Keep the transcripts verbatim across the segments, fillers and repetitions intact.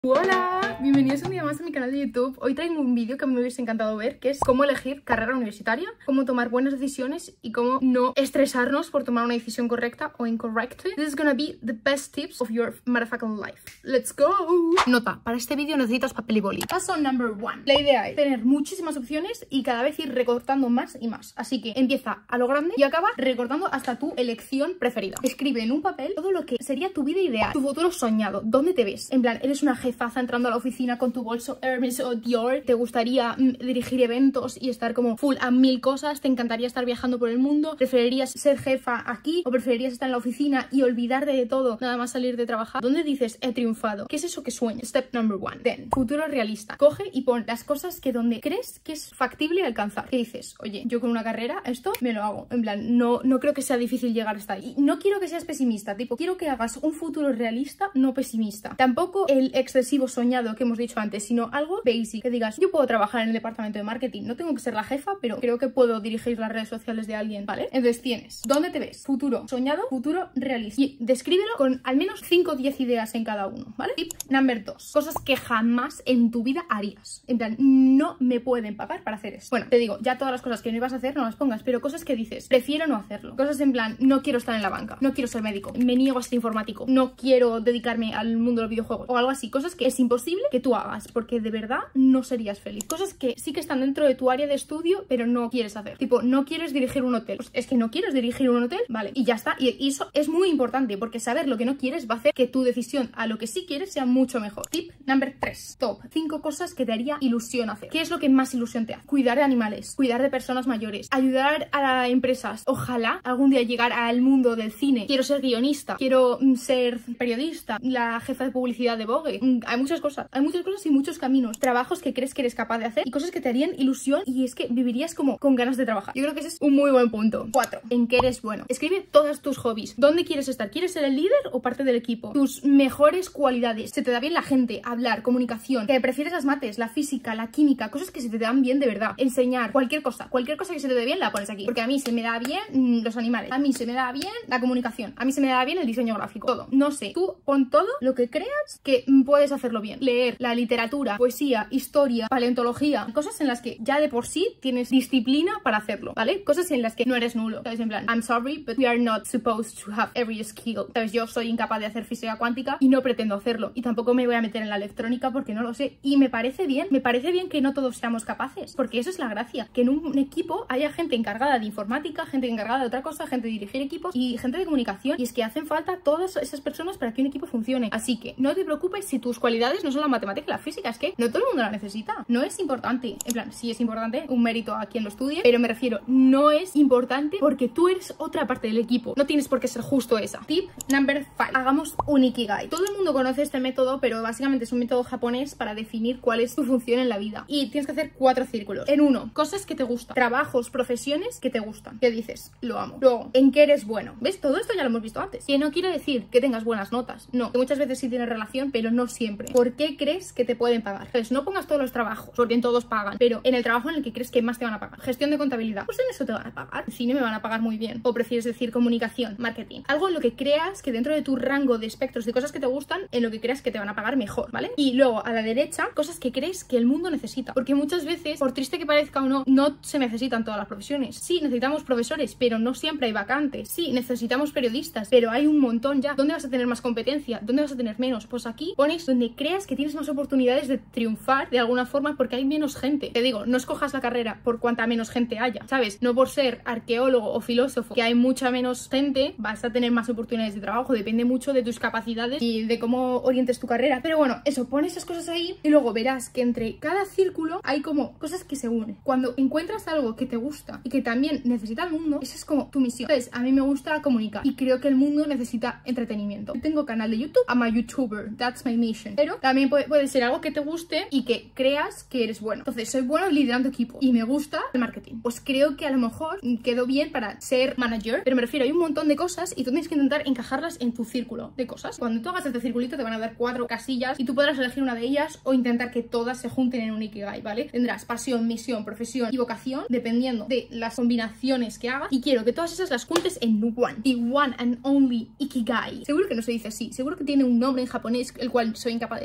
Hola, bienvenidos un día más a mi canal de YouTube. Hoy traigo un vídeo que me hubiese encantado ver, que es cómo elegir carrera universitaria, cómo tomar buenas decisiones y cómo no estresarnos por tomar una decisión correcta o incorrecta. This is gonna be the best tips of your motherfucking life. Let's go. Nota, para este vídeo necesitas papel y boli. Paso number one. La idea es tener muchísimas opciones y cada vez ir recortando más y más. Así que empieza a lo grande y acaba recortando hasta tu elección preferida. Escribe en un papel todo lo que sería tu vida ideal, tu futuro soñado, dónde te ves. En plan, eres una jefaza entrando a la oficina con tu bolso Hermes o Dior, te gustaría mm, dirigir eventos y estar como full a mil cosas, te encantaría estar viajando por el mundo, preferirías ser jefa aquí o preferirías estar en la oficina y olvidarte de todo, nada más salir de trabajar. ¿Dónde dices he triunfado? ¿Qué es eso que sueñas? Step number one. Then, futuro realista. Coge y pon las cosas que donde crees que es factible alcanzar. ¿Qué dices? Oye, yo con una carrera esto me lo hago. En plan, no, no creo que sea difícil llegar hasta ahí. Y no quiero que seas pesimista, tipo, quiero que hagas un futuro realista, no pesimista. Tampoco el excesivo soñado que hemos dicho antes, sino algo basic, que digas, yo puedo trabajar en el departamento de marketing, no tengo que ser la jefa, pero creo que puedo dirigir las redes sociales de alguien, ¿vale? Entonces tienes, ¿dónde te ves? Futuro soñado, futuro realista. Y descríbelo con al menos cinco o diez ideas en cada uno, ¿vale? Tip number dos, cosas que jamás en tu vida harías. En plan, no me pueden pagar para hacer esto. Bueno, te digo, ya todas las cosas que no ibas a hacer no las pongas, pero cosas que dices, prefiero no hacerlo. Cosas en plan, no quiero estar en la banca, no quiero ser médico, me niego a ser informático, no quiero dedicarme al mundo de los videojuegos o algo así. Cosas que es imposible que tú hagas porque de verdad no serías feliz. Cosas que sí que están dentro de tu área de estudio pero no quieres hacer. Tipo, no quieres dirigir un hotel. Pues es que no quieres dirigir un hotel, vale, y ya está. Y, y eso es muy importante porque saber lo que no quieres va a hacer que tu decisión a lo que sí quieres sea mucho mejor. Tip number tres. Top cinco cosas que te haría ilusión hacer. ¿Qué es lo que más ilusión te hace? Cuidar de animales, cuidar de personas mayores, ayudar a empresas. Ojalá algún día llegar al mundo del cine. Quiero ser guionista, quiero mm, ser periodista, la jefa de publicidad de Vogue. Mm, hay muchas cosas, hay muchas cosas y muchos caminos, trabajos que crees que eres capaz de hacer y cosas que te harían ilusión y es que vivirías como con ganas de trabajar. Yo creo que ese es un muy buen punto. Cuatro. ¿En qué eres bueno? Escribe todas tus hobbies. ¿Dónde quieres estar? ¿Quieres ser el líder o parte del equipo? Tus mejores cualidades. ¿Se te da bien la gente? Hablar, comunicación. ¿Que prefieres las mates, la física, la química? Cosas que se te dan bien de verdad. Enseñar. Cualquier cosa. Cualquier cosa que se te dé bien la pones aquí. Porque a mí se me da bien mmm, los animales. A mí se me da bien la comunicación. A mí se me da bien el diseño gráfico. Todo. No sé. Tú pon todo lo que creas que puedes hacerlo bien. Leer, la literatura, poesía, historia, paleontología, cosas en las que ya de por sí tienes disciplina para hacerlo, ¿vale? Cosas en las que no eres nulo, ¿sabes? En plan, I'm sorry, but we are not supposed to have every skill, ¿sabes? Yo soy incapaz de hacer física cuántica y no pretendo hacerlo, y tampoco me voy a meter en la electrónica porque no lo sé, y me parece bien, me parece bien que no todos seamos capaces, porque eso es la gracia, que en un equipo haya gente encargada de informática, gente encargada de otra cosa, gente de dirigir equipos y gente de comunicación, y es que hacen falta todas esas personas para que un equipo funcione, así que no te preocupes si tus cualidades no son la matemática y la física, es que no todo el mundo la necesita, no es importante, en plan, sí es importante, un mérito a quien lo estudie, pero me refiero, no es importante porque tú eres otra parte del equipo, no tienes por qué ser justo esa. Tip number five, hagamos un Ikigai. Todo el mundo conoce este método, pero básicamente es un método japonés para definir cuál es tu función en la vida, y tienes que hacer cuatro círculos. En uno, cosas que te gustan, trabajos, profesiones que te gustan, que dices, lo amo. Luego, en qué eres bueno, ¿ves? Todo esto ya lo hemos visto antes, que no quiere decir que tengas buenas notas, no, que muchas veces sí tiene relación, pero no siempre. ¿Por qué crees que te pueden pagar? Entonces, no pongas todos los trabajos, porque en todos pagan, pero en el trabajo en el que crees que más te van a pagar. Gestión de contabilidad, pues en eso te van a pagar. En cine me van a pagar muy bien. O prefieres decir comunicación, marketing. Algo en lo que creas que dentro de tu rango de espectros de cosas que te gustan, en lo que creas que te van a pagar mejor, ¿vale? Y luego a la derecha, cosas que crees que el mundo necesita. Porque muchas veces, por triste que parezca o no, no se necesitan todas las profesiones. Sí, necesitamos profesores, pero no siempre hay vacantes. Sí, necesitamos periodistas, pero hay un montón ya. ¿Dónde vas a tener más competencia? ¿Dónde vas a tener menos? Pues aquí pones donde creas que tienes más oportunidades de triunfar de alguna forma porque hay menos gente. Te digo, no escojas la carrera por cuanta menos gente haya, ¿sabes? No por ser arqueólogo o filósofo, que hay mucha menos gente, vas a tener más oportunidades de trabajo. Depende mucho de tus capacidades y de cómo orientes tu carrera. Pero bueno, eso, pon esas cosas ahí y luego verás que entre cada círculo hay como cosas que se unen. Cuando encuentras algo que te gusta y que también necesita el mundo, esa es como tu misión. Entonces, a mí me gusta comunicar y creo que el mundo necesita entretenimiento. Tengo canal de YouTube, I'm a YouTuber, that's my mission. Pero también puede, puede ser algo que te guste y que creas que eres bueno. Entonces, soy bueno liderando equipo y me gusta el marketing. Pues creo que a lo mejor quedo bien para ser manager, pero me refiero, hay un montón de cosas y tú tienes que intentar encajarlas en tu círculo de cosas. Cuando tú hagas este circulito te van a dar cuatro casillas y tú podrás elegir una de ellas o intentar que todas se junten en un Ikigai, ¿vale? Tendrás pasión, misión, profesión y vocación dependiendo de las combinaciones que hagas, y quiero que todas esas las juntes en one, the one and only Ikigai. Seguro que no se dice así, seguro que tiene un nombre en japonés el cual soy incapaz de decir, pero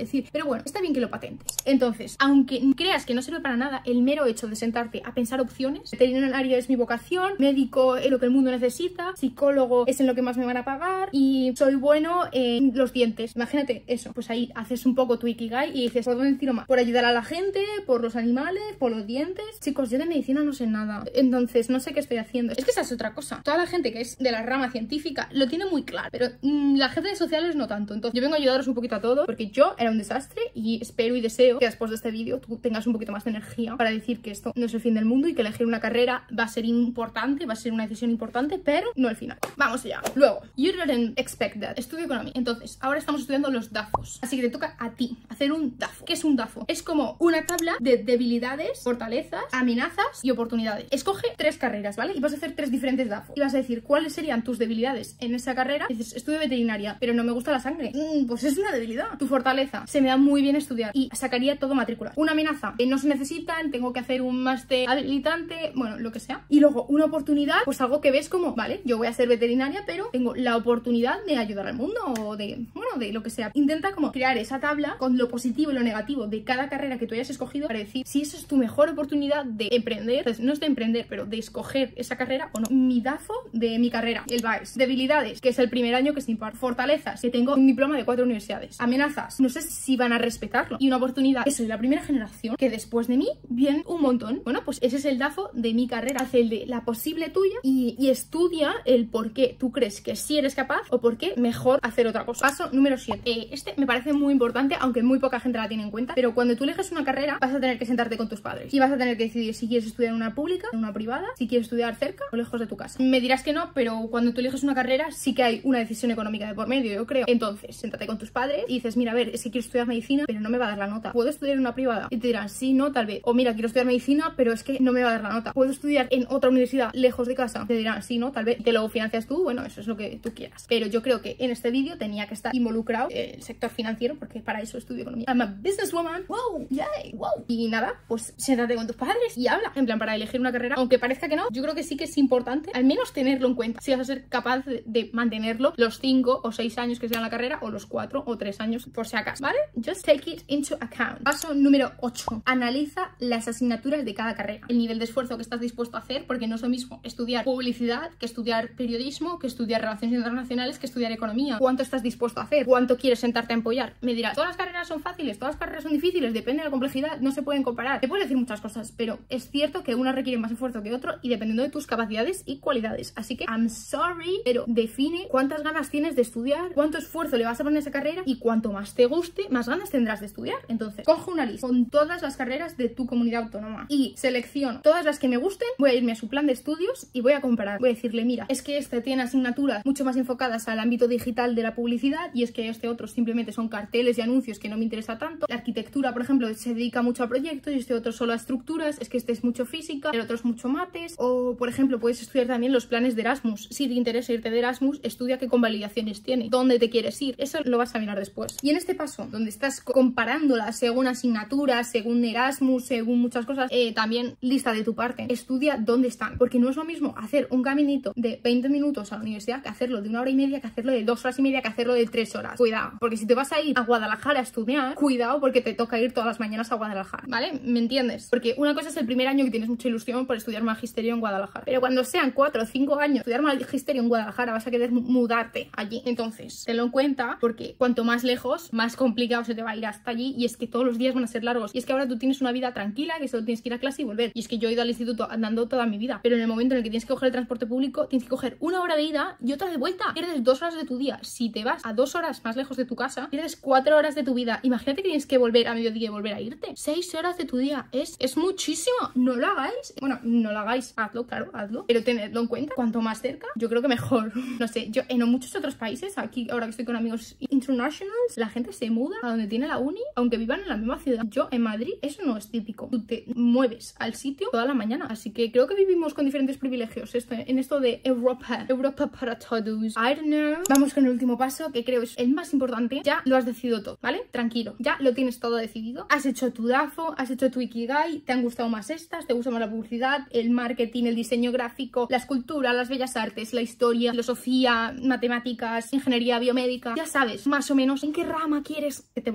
bueno, está bien que lo patentes. Entonces, aunque creas que no sirve para nada, el mero hecho de sentarte a pensar opciones, veterinario es mi vocación, médico es lo que el mundo necesita, psicólogo es en lo que más me van a pagar y soy bueno en los dientes. Imagínate eso, pues ahí haces un poco tu ikigai y dices, ¿por dónde tiro más? ¿Por ayudar a la gente? ¿Por los animales? ¿Por los dientes? Chicos, yo de medicina no sé nada, entonces no sé qué estoy haciendo. Es que esa es otra cosa. Toda la gente que es de la rama científica lo tiene muy claro, pero mmm, la gente de sociales no tanto. Entonces yo vengo a ayudaros un poquito a todos porque yo era un desastre y espero y deseo que después de este vídeo tú tengas un poquito más de energía para decir que esto no es el fin del mundo y que elegir una carrera va a ser importante, va a ser una decisión importante, pero no el final. Vamos allá. Luego, you didn't expect that. Estudio economía. Entonces, ahora estamos estudiando los D A Fos. Así que te toca a ti hacer un D A F O. ¿Qué es un D A F O? Es como una tabla de debilidades, fortalezas, amenazas y oportunidades. Escoge tres carreras, ¿vale? Y vas a hacer tres diferentes D A F O. Y vas a decir cuáles serían tus debilidades en esa carrera. Y dices, estudio veterinaria, pero no me gusta la sangre. Mm, pues es una debilidad. Tu fortaleza, se me da muy bien estudiar y sacaría todo matrícula. Una amenaza, que no se necesitan, tengo que hacer un máster habilitante, bueno, lo que sea. Y luego, una oportunidad, pues algo que ves como, vale, yo voy a ser veterinaria, pero tengo la oportunidad de ayudar al mundo o de, bueno, de lo que sea. Intenta como crear esa tabla con lo positivo y lo negativo de cada carrera que tú hayas escogido para decir si esa es tu mejor oportunidad de emprender. Entonces, no es de emprender, pero de escoger esa carrera o no. Mi D A F O de mi carrera, el B A E S. Debilidades, que es el primer año que es impar. Fortalezas, que tengo un diploma de cuatro universidades. Amenazas, no sé si van a respetarlo. Y una oportunidad, que soy la primera generación que después de mí vienen un montón. Bueno, pues ese es el D A F O de mi carrera. Hace el de la posible tuya y, y estudia el por qué tú crees que sí eres capaz o por qué mejor hacer otra cosa. Paso número siete. Eh, este me parece muy importante, aunque muy poca gente la tiene en cuenta, pero cuando tú eliges una carrera vas a tener que sentarte con tus padres y vas a tener que decidir si quieres estudiar en una pública, en una privada, si quieres estudiar cerca o lejos de tu casa. Me dirás que no, pero cuando tú eliges una carrera sí que hay una decisión económica de por medio, yo creo. Entonces, siéntate con tus padres y dices, mira, a ver, es que quiero estudiar medicina, pero no me va a dar la nota. ¿Puedo estudiar en una privada? Y te dirán, sí, no, tal vez. O mira, quiero estudiar medicina, pero es que no me va a dar la nota. ¿Puedo estudiar en otra universidad lejos de casa? Te dirán, sí, no, tal vez. Te lo financias tú, bueno, eso es lo que tú quieras. Pero yo creo que en este vídeo tenía que estar involucrado el sector financiero, porque para eso estudio economía. I'm a businesswoman. Wow, yay, wow. Y nada, pues siéntate con tus padres y habla. En plan, para elegir una carrera, aunque parezca que no, yo creo que sí que es importante al menos tenerlo en cuenta. Si vas a ser capaz de, de mantenerlo los cinco o seis años que sea la carrera, o los cuatro o tres años por si acaso, ¿vale? Just take it into account. Paso número ocho. Analiza las asignaturas de cada carrera. El nivel de esfuerzo que estás dispuesto a hacer, porque no es lo mismo estudiar publicidad que estudiar periodismo, que estudiar relaciones internacionales, que estudiar economía. ¿Cuánto estás dispuesto a hacer? ¿Cuánto quieres sentarte a empollar? Me dirás, todas las carreras son fáciles, todas las carreras son difíciles, depende de la complejidad, no se pueden comparar. Te puedo decir muchas cosas, pero es cierto que una requiere más esfuerzo que otro y dependiendo de tus capacidades y cualidades. Así que, I'm sorry, pero define cuántas ganas tienes de estudiar, cuánto esfuerzo le vas a poner a esa carrera y cuanto más te guste, más ganas tendrás de estudiar. Entonces, coge una lista con todas las carreras de tu comunidad autónoma y selecciono todas las que me gusten, voy a irme a su plan de estudios y voy a comparar. Voy a decirle, mira, es que este tiene asignaturas mucho más enfocadas al ámbito digital de la publicidad y es que este otro simplemente son carteles y anuncios que no me interesa tanto. La arquitectura, por ejemplo, se dedica mucho a proyectos y este otro solo a estructuras, es que este es mucho física, el otro es mucho mates. O, por ejemplo, puedes estudiar también los planes de Erasmus. Si te interesa irte de Erasmus, estudia qué convalidaciones tiene, dónde te quieres ir. Eso lo vas a mirar después. Y en este paso, donde estás comparándolas según asignaturas, según Erasmus, según muchas cosas, eh, también lista de tu parte. Estudia dónde están, porque no es lo mismo hacer un caminito de veinte minutos a la universidad que hacerlo de una hora y media, que hacerlo de dos horas y media, que hacerlo de tres horas. Cuidado, porque si te vas a ir a Guadalajara a estudiar, cuidado porque te toca ir todas las mañanas a Guadalajara, ¿vale? ¿Me entiendes? Porque una cosa es el primer año que tienes mucha ilusión por estudiar magisterio en Guadalajara, pero cuando sean cuatro o cinco años estudiar magisterio en Guadalajara vas a querer mudarte allí. Entonces, tenlo en cuenta porque cuanto más lejos, más complicado se te va a ir hasta allí y es que todos los días van a ser largos. Y es que ahora tú tienes una vida tranquila, que solo tienes que ir a clase y volver. Y es que yo he ido al instituto andando toda mi vida, pero en el momento en el que tienes que coger el transporte público, tienes que coger una hora de ida y otra de vuelta. Pierdes dos horas de tu día. Si te vas a dos horas más lejos de tu casa, pierdes cuatro horas de tu vida. Imagínate que tienes que volver a mediodía y volver a irte. Seis horas de tu día. Es, es muchísimo. No lo hagáis. Bueno, no lo hagáis. Hazlo, claro, hazlo. Pero tenedlo en cuenta. Cuanto más cerca, yo creo que mejor. No sé, yo en muchos otros países, aquí ahora que estoy con amigos internationals, la gente se muda a donde tiene la uni, aunque vivan en la misma ciudad. Yo en Madrid, eso no es típico. Tú te mueves al sitio toda la mañana. Así que creo que vivimos con diferentes privilegios esto, en esto de Europa. Europa para todos. I don't know. Vamos con el último paso, que creo es el más importante. Ya lo has decidido todo, ¿vale? Tranquilo. Ya lo tienes todo decidido. Has hecho tu D A F O, has hecho tu Ikigai, te han gustado más estas, te gusta más la publicidad, el marketing, el diseño gráfico, la escultura, las bellas artes, la historia, filosofía, matemáticas, ingeniería biomédica. Ya sabes más o menos en qué rama quieres que te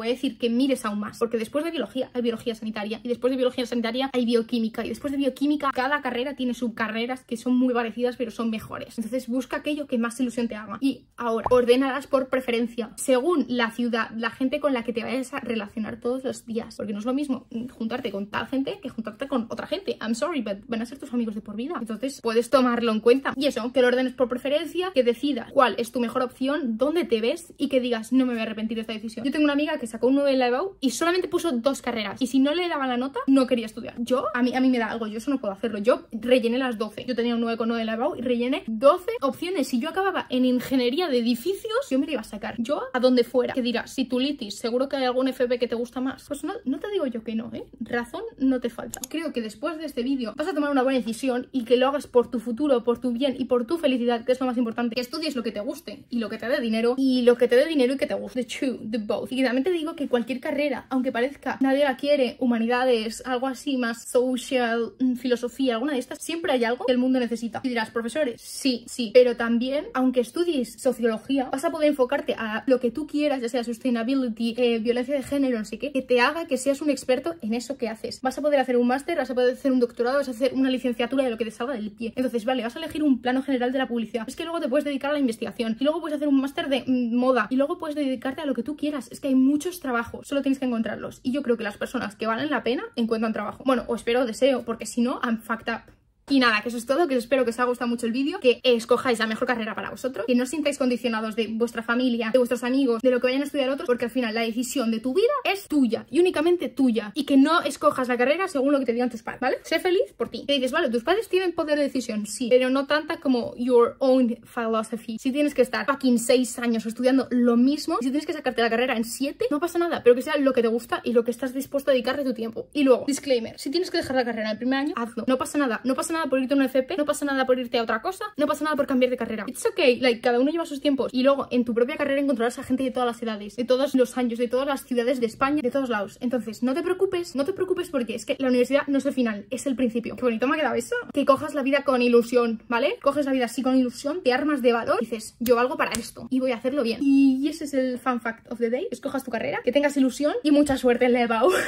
voy a decir que mires aún más, porque después de biología hay biología sanitaria, y después de biología sanitaria hay bioquímica, y después de bioquímica cada carrera tiene subcarreras que son muy parecidas pero son mejores. Entonces busca aquello que más ilusión te haga. Y ahora, ordénalas por preferencia, según la ciudad, la gente con la que te vayas a relacionar todos los días, porque no es lo mismo juntarte con tal gente que juntarte con otra gente. I'm sorry, but van a ser tus amigos de por vida. Entonces puedes tomarlo en cuenta. Y eso, que lo ordenes por preferencia, que decidas cuál es tu mejor opción, dónde te ves y que digas, no me voy a arrepentir de esta decisión. Yo tengo una amiga que sacó un nueve en la E B A U y solamente puso dos carreras, y si no le daban la nota, no quería estudiar. Yo, a mí, a mí me da algo, yo eso no puedo hacerlo. Yo rellené las doce. Yo tenía un nueve coma nueve en la E B A U y rellené doce opciones. Si yo acababa en ingeniería de edificios, yo me la iba a sacar. Yo, a donde fuera. Que dirás, si tu litis, seguro que hay algún F P que te gusta más. Pues no, no te digo yo que no, ¿eh? Razón no te falta. Creo que después de este vídeo vas a tomar una buena decisión y que lo hagas por tu futuro, por tu bien y por tu felicidad, que es lo más importante. Que estudies lo que te guste y lo que te dé dinero, y lo que te dé dinero y que te guste. The two, the both. Y también te digo que cualquier carrera, aunque parezca nadie la quiere, humanidades, algo así más social, filosofía, alguna de estas, siempre hay algo que el mundo necesita. Y dirás, profesores, sí, sí, pero también, aunque estudies sociología, vas a poder enfocarte a lo que tú quieras, ya sea sustainability, eh, violencia de género, no sé qué, que te haga que seas un experto en eso que haces. Vas a poder hacer un máster, vas a poder hacer un doctorado, vas a hacer una licenciatura de lo que te salga del pie. Entonces, vale, vas a elegir un plano general de la publicidad. Es que luego te puedes dedicar a la investigación, y luego puedes hacer un máster de mm, moda, y luego puedes dedicarte a lo que tú quieras. Es que hay muchos trabajos, solo tienes que encontrarlos. Y yo creo que las personas que valen la pena encuentran trabajo. Bueno, o espero, deseo, porque si no, I'm fucked up. Y nada, que eso es todo, que espero que os haya gustado mucho el vídeo, que escojáis la mejor carrera para vosotros, que no os sintáis condicionados de vuestra familia, de vuestros amigos, de lo que vayan a estudiar otros, porque al final la decisión de tu vida es tuya y únicamente tuya, y que no escojas la carrera según lo que te digan tus padres, ¿vale? Sé feliz por ti. Que dices, vale, tus padres tienen poder de decisión, sí, pero no tanta como your own philosophy. Si tienes que estar fucking seis años estudiando lo mismo, y si tienes que sacarte la carrera en siete, no pasa nada, pero que sea lo que te gusta y lo que estás dispuesto a dedicarle tu tiempo. Y luego, disclaimer, si tienes que dejar la carrera en el primer año, hazlo. No pasa nada, no pasa nada por irte a un F P, no pasa nada por irte a otra cosa, no pasa nada por cambiar de carrera. It's okay, like, cada uno lleva sus tiempos. Y luego, en tu propia carrera encontrarás a gente de todas las edades, de todos los años, de todas las ciudades de España, de todos lados. Entonces, no te preocupes, no te preocupes, porque es que la universidad no es el final, es el principio. Qué bonito me ha quedado eso. Que cojas la vida con ilusión, ¿vale? Coges la vida así con ilusión, te armas de valor y dices, yo valgo para esto y voy a hacerlo bien. Y ese es el fun fact of the day. Escojas tu carrera, que tengas ilusión y mucha suerte en la E B A U.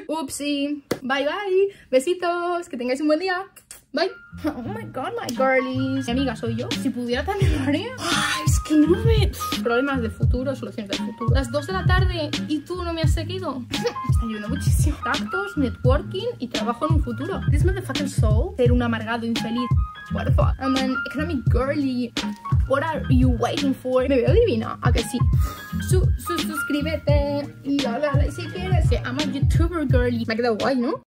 Upsi. Bye bye. Besitos. Que tengáis un buen día. Bye. Oh my god, my girlies. Mi amiga soy yo. Si pudiera también lo haría. Ay, es que no me... Problemas del futuro, soluciones del futuro. Las dos de la tarde y tú no me has seguido. Me está ayudando muchísimo. Tactos, networking y trabajo en un futuro. This motherfucking soul. Ser un amargado infeliz. What the fuck? I'm an economic girly. What are you waiting for? Me veo divina. ¿A que sí? Su, su, suscríbete. Y habla si quieres. Que I'm a YouTuber girly. Me ha quedado guay, ¿no?